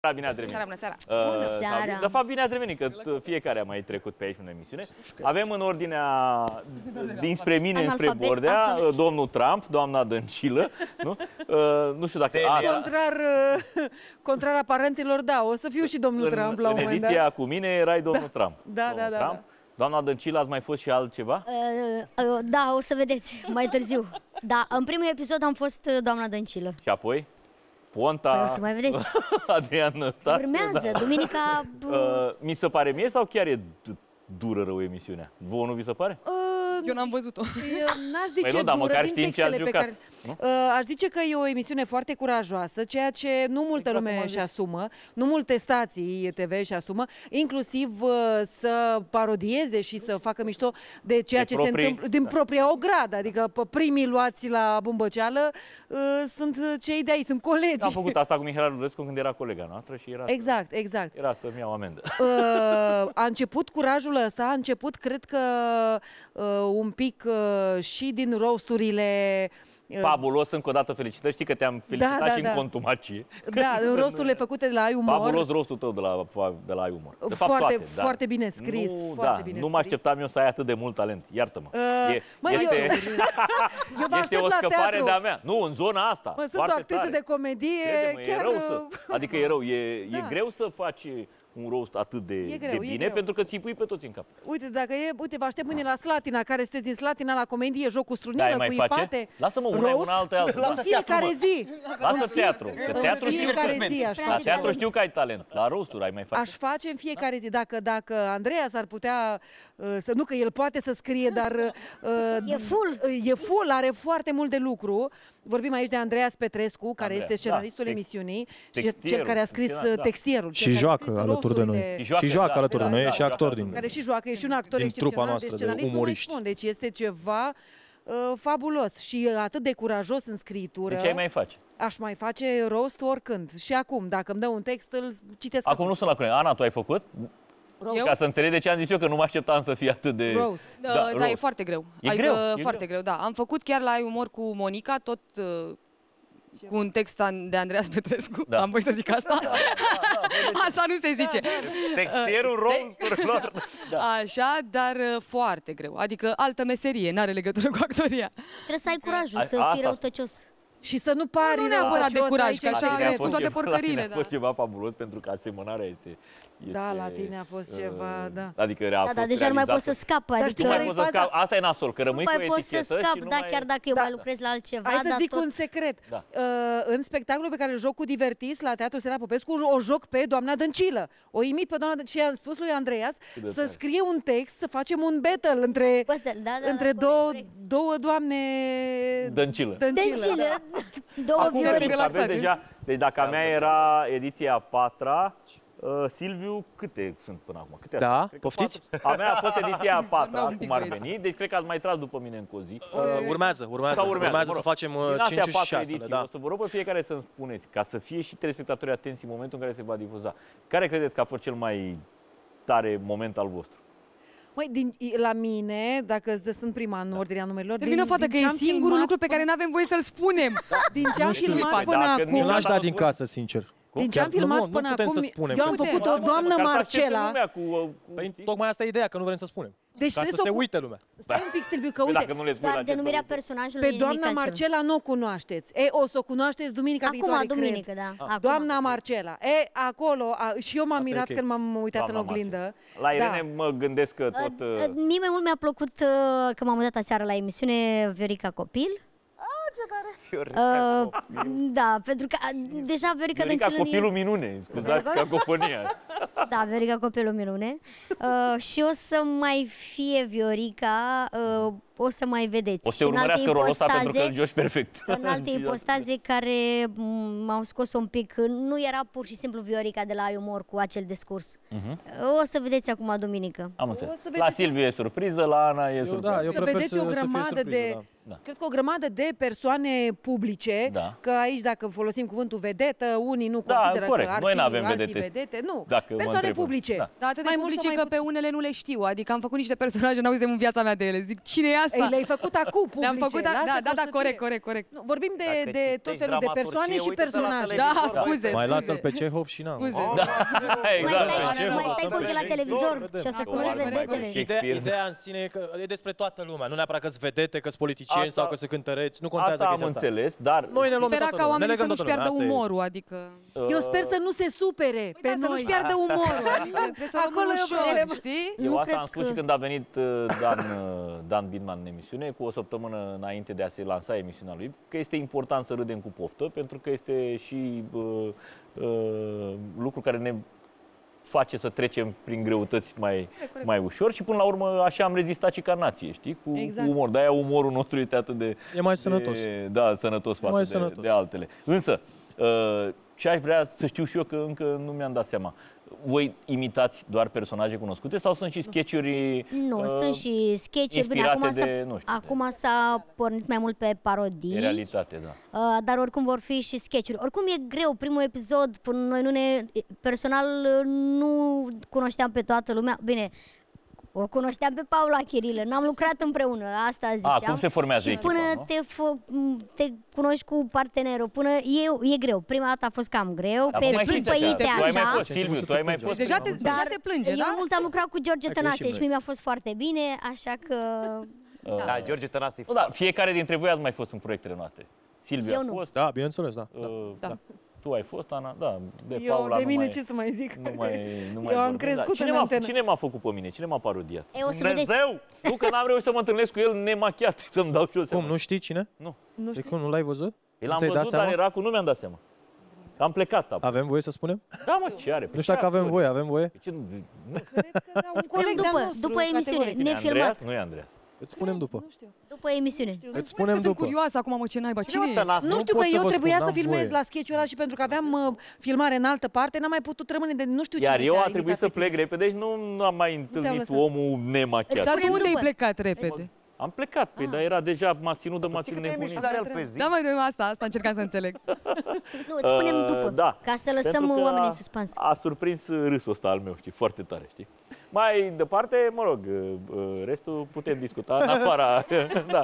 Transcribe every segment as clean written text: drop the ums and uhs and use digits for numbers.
Bine ați revenit. Bună seara. Bună seara. De fapt, bine ați revenit, că fiecare a mai trecut pe aici în emisiune. Avem în ordinea dinspre mine, înspre Bordea, domnul Trump, doamna Dăncilă. Nu, nu știu dacă... Contrar aparenților, da, o să fiu și domnul Trump la un moment dat. În ediția cu mine erai domnul Trump. Da. Doamna Dăncilă, ați mai fost și altceva? Da, o să vedeți mai târziu. Da, în primul episod am fost doamna Dăncilă. Și apoi? Ponta, o să mai vedeți. Adrian Năstase. Urmează, duminica... Mi se pare mie sau chiar e dură rău emisiunea? Vouă nu vi se pare? Eu n-am văzut-o. N-aș zice Păi nu, dar măcar știind ce ați jucat. Aș zice că e o emisiune foarte curajoasă, ceea ce nu multă lume își asumă, nu multe stații TV își asumă, inclusiv să parodieze și să facă mișto de ceea ce se întâmplă din propria ogradă. Adică primii luați la bumbăceală sunt cei de aici, sunt colegi. Am făcut asta cu Mihai Lurescu când era colega noastră și era Exact. Era să-mi iau amendă. A început curajul ăsta, a început, cred că, un pic și din roasturile... Fabulos, încă o dată felicitări. Știi că te-am felicitat și în contumacie. Da, în rosturile făcute de la Ai Umor. Fabulos rostul tău de la Ai Umor. De fapt, toate, foarte bine scris. Nu mă așteptam eu să ai atât de mult talent. Iartă-mă. Este o scăpare de-a mea. Nu, în zona asta. Sunt o actriță de comedie. E rău să... Adică e rău. E greu să faci un roast atât de bine, pentru că ți-i pui pe toți în cap. Uite, vă aștept mâine la Slatina, care sunteți din Slatina, la comedie, joc cu strunilă, cu ipate. Lasă-mă una altă. În fiecare zi. Lasă teatru. Că teatru la teatru știu că ai talent. La roast-uri ai mai face. Aș face în fiecare zi. Dacă Andreas ar putea, nu că el poate să scrie, dar... E full, are foarte mult de lucru. Vorbim aici de Andreas Petrescu, care este scenaristul emisiunii și cel care a scris Textierul. Și joacă alături de noi. Și joacă alături de noi, e și actor din... Care și joacă, e și un actor excepțional, deci scenarist nu mai spun. Deci este ceva fabulos și atât de curajos în scriitură. De ce ai mai face? Aș mai face roast oricând. Și acum, dacă îmi dă un text, îl citesc. Acum nu sunt la curent. Ana, tu ai făcut? Ca să înțeleg de ce am zis eu că nu mă așteptam să fie atât de... Roast. Da, e foarte greu. Foarte greu, da. Am făcut chiar la Ai Umor cu Monica, tot cu un text de Andreas Petrescu. Am voie să zic asta? Asta nu se zice. Textierul roast-urilor. Așa, dar foarte greu. Adică altă meserie, n-are legătură cu actoria. Trebuie să ai curajul să fii răutăcios. Și să nu pari neapărat de curaj, că așa ai spus toate porcările. A fost ceva fabulos, pentru că asemănarea este... Da, la tine a fost ceva, da. Adică dar deja nu mai poți să scapi. Asta e nasol, că rămâi cu etichetă și nu mai... chiar dacă eu mai lucrez la altceva. Hai să zic un secret. În spectacolul pe care îl joc cu Divertis la Teatru Stella Popescu, o joc pe doamna Dăncilă. O imit pe doamna Dăncilă și am spus lui Andreas să scrie un text, să facem un battle între două doamne... Dăncilă. Două viorici. Deci dacă a mea era ediția 4-a, Silviu, câte sunt până acum? Da, poftiți? A mea a fost ediția 4-a, cum ar veni, deci cred că ați mai tras după mine în o zi. Urmează să facem 5 și 6. O să vă rog pe fiecare să-mi spuneți, ca să fie și telespectatorii atenți în momentul în care se va difuza. Care credeți că a fost cel mai tare moment al vostru? Măi, la mine, dacă sunt prima în ordinea numerilor... Termină, fată, că e singurul lucru pe care nu avem voie să-l spunem. Din ce am filmat până acum... Eu n-aș da din casă, sincer. Din ce am filmat până acum, eu am făcut o doamnă Marcela. Tocmai asta e ideea, că nu vrem să spunem. Deci ca să se uite lumea. Stai un pic, Silviu, că uite, dar denumirea personajului pe doamna Marcela nu o cunoașteți. O să o cunoașteți duminica viitoare, duminică, da. Doamna Marcela. Acolo, și eu m-am mirat când m-am uitat în oglindă. La Irene mă gândesc că tot... Mie mai mult mi-a plăcut că m-am uitat aseară la emisiune Viorica Copil. Da, pentru că deja Viorica Dăncilă copilul minune, scuzați cacofonia. Da, Viorica Copilul minune. Și o să mai fie Viorica, o să mai vedeți. O să urmărească rolul ăsta pentru că îl joci perfect. În alte ipostaze care m-au scos un pic. Nu era pur și simplu Viorica de la Ai Umor cu acel discurs. O să vedeți acum duminică. Am înțeles. La Silviu e surpriză, la Ana e surpriză. Eu să vedeți o grămadă de... Cred că o grămadă de persoane publice, că aici dacă folosim cuvântul vedetă, unii nu consideră că ar fi alții vedete. Nu, persoane publice. Da, atât de publice că pe unele nu le știu. Adică am făcut niște personaje, n-auzim în viața mea de ele. Zic, cine e asta? asta. Ei, le-ai făcut acum publice. Le-am făcut, da, corect. Nu, vorbim de tot felul de persoane și personaje. Da, scuze. Mai lasă-l pe Cehov și n-am. Scuze. Mai stai cu la televizor și o să cunoști vedetele. Ideea în sine e că e despre toată lumea, nu neapărat că-s vedete, că-s politicieni sau că-s cântăreți, nu contează chestia asta. Am înțeles, dar noi ne luăm spera toată ca lumea. oamenii să nu-și piardă umorul, adică... Eu sper să nu se supere pe noi. Să nu-și piardă umorul, adică trebuie să o luăm ușor, știi? Eu asta am spus și când a venit Dan Bidman în emisiune, cu o săptămână înainte de a se lansa emisiunea lui, că este important să râdem cu poftă, pentru că este și lucru care ne face să trecem prin greutăți mai ușor și până la urmă așa am rezistat și ca nație, știi? Cu umor. De-aia umorul nostru este atât de... E mai sănătos. Sănătos față de altele. Însă, ce aș vrea să știu și eu, că încă nu mi-am dat seama. Voi imitați doar personaje cunoscute sau sunt și sketch-uri Nu, sunt și sketch-uri. Bine, acum s-a pornit mai mult pe parodii. E realitate, da. Dar oricum vor fi și sketch-uri. Oricum e greu, primul episod, noi personal nu cunoșteam pe toată lumea. Bine, o cunoșteam pe Paula Chirilă, n-am lucrat împreună, asta ziceam. Cum se formează și echipa, până te cunoști cu partenerul, până e greu. Prima dată a fost cam greu, dar pe pâlpăite așa. Tu ai mai fost, Silviu, tu ai mai fost. Deja se plânge, da? Eu mult am lucrat cu George Tănase și mie mi-a fost foarte bine, așa că... Da, George Tănase e fiecare dintre voi ați mai fost în proiectele noastre. Silviu a fost. Da, bineînțeles, da. Tu ai fost, Ana? Da, De mine ce să mai zic? Eu am crescut în antenă. Cine m-a făcut pe mine? Cine m-a parodiat? Dumnezeu! Nu, că n-am reușit să mă întâlnesc cu el nemachiat să-mi dau și eu seama. Cum, nu știi cine? Nu. Nu știu. Nu l-ai văzut? L-am văzut, dar era cu... Nu mi-am dat seama. Am plecat. Avem voie să spunem? Da, mă, ce are? Nu știu dacă avem voie, avem voie? Cred că un coleg de-al nostru. După emisiune, nefilmat. Nu e Andreea. Îți spunem după. După emisiune. Îți spunem după. Sunt curioasă acum, mă, ce naiba, cine e? Nu știu, că eu trebuia să filmez la sketch-ul ăla și pentru că aveam filmare în altă parte, n-am mai putut rămâne de nu știu cine. Iar eu a trebuit să plec repede și nu am mai întâlnit omul nemachiat. Dar tu unde ai plecat repede? Am plecat, păi, dar era deja, m-a ținut de nebunit. Da, mai asta încercam să înțeleg. Nu, îți spunem după, ca să lăsăm oamenii în suspans. A surprins râsul ăsta al meu, știi, foarte tare, știi? Mai departe, mă rog, restul putem discuta în afara, da.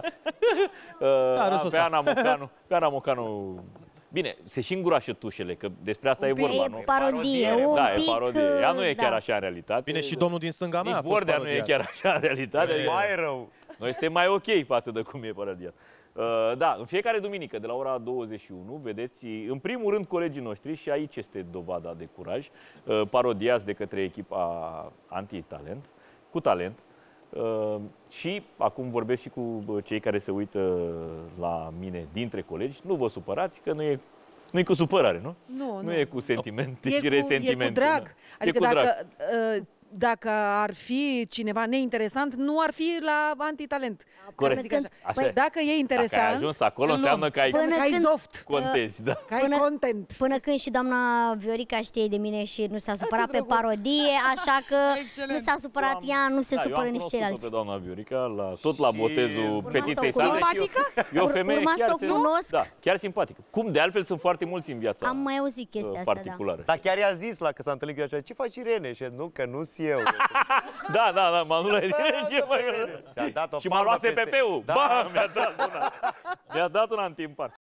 Pe Ana Mocanu. Bine, se și îngurașă tușele, că despre asta e vorba, nu? E parodie, da, e parodie. Ea nu e chiar așa în realitate. Bine, și domnul din stânga mea a fost Bordea nu e chiar așa în realitate. Mai rău. Noi suntem mai ok față de cum e parodiat. Da, în fiecare duminică, de la ora 21, vedeți, în primul rând, colegii noștri, și aici este dovada de curaj, parodiați de către echipa Anti-Talent, cu talent. Și acum vorbesc și cu cei care se uită la mine dintre colegi. Nu vă supărați, că nu e cu supărare, nu? Nu e cu sentimente și resentimente. E cu drag. Adică dacă ar fi cineva neinteresant, nu ar fi la Antitalent. Corect. Dacă e interesant... Dacă ai ajuns acolo, înseamnă că ai soft. Contezi, da. Că ai content. Până când și doamna Viorica știe de mine și nu s-a supărat pe parodie, așa că nu s-a supărat ea, nu se supără nici ceilalți. Pe doamna Viorica, tot la botezul fetiței sale. Simpatică? E o femeie chiar simpatică. Cum de altfel sunt foarte mulți în viața am mai auzit chestia asta, particulară. Dar chiar i-a zis că s-a întâlnit cu ea, ce faci, Irene? Și nu, că nu-s eu. Da, m-am dus la Irene și m-a luat SPP-ul. Mi-a dat una în timp.